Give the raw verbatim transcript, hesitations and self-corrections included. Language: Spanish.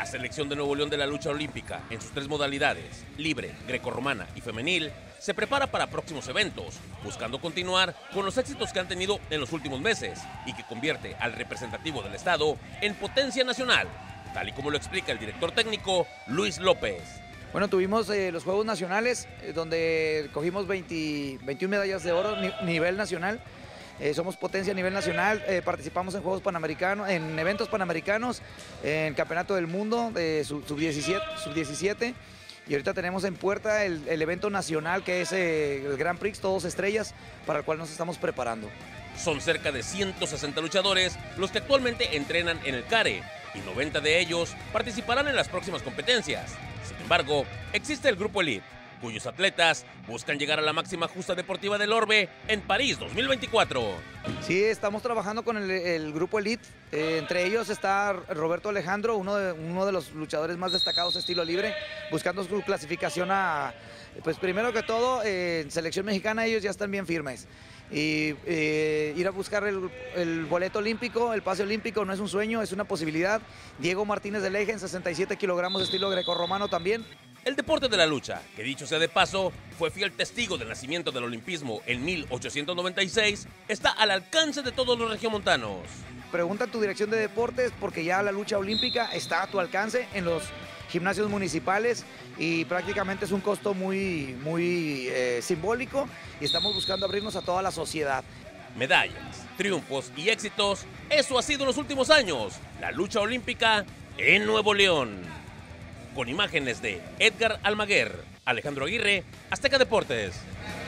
La selección de Nuevo León de la lucha olímpica, en sus tres modalidades, libre, grecorromana y femenil, se prepara para próximos eventos, buscando continuar con los éxitos que han tenido en los últimos meses y que convierte al representativo del estado en potencia nacional, tal y como lo explica el director técnico Luis López. Bueno, tuvimos eh, los Juegos Nacionales, eh, donde cogimos veinte, veintiuna medallas de oro a ni, nivel nacional. Eh, somos potencia a nivel nacional, eh, participamos en Juegos Panamericanos, en eventos panamericanos, en Campeonato del Mundo de sub diecisiete, sub diecisiete, y ahorita tenemos en puerta el, el evento nacional que es eh, el Grand Prix, todos estrellas, para el cual nos estamos preparando. Son cerca de ciento sesenta luchadores los que actualmente entrenan en el CARE y noventa de ellos participarán en las próximas competencias. Sin embargo, existe el Grupo Elite, cuyos atletas buscan llegar a la máxima justa deportiva del orbe en París dos mil veinticuatro. Sí, estamos trabajando con el, el Grupo Elite, eh, entre ellos está Roberto Alejandro, uno de, uno de los luchadores más destacados de estilo libre, buscando su clasificación a, pues primero que todo, eh, en selección mexicana ellos ya están bien firmes. Y eh, ir a buscar el, el boleto olímpico, el pase olímpico no es un sueño, es una posibilidad. Diego Martínez del Eje en sesenta y siete kilogramos de estilo grecorromano también. El deporte de la lucha, que dicho sea de paso, fue fiel testigo del nacimiento del olimpismo en mil ochocientos noventa y seis, está al alcance de todos los regiomontanos. Pregunta a tu dirección de deportes porque ya la lucha olímpica está a tu alcance en los gimnasios municipales y prácticamente es un costo muy, muy eh, simbólico y estamos buscando abrirnos a toda la sociedad. Medallas, triunfos y éxitos, eso ha sido en los últimos años, la lucha olímpica en Nuevo León. Con imágenes de Edgar Almaguer, Alejandro Aguirre, Azteca Deportes.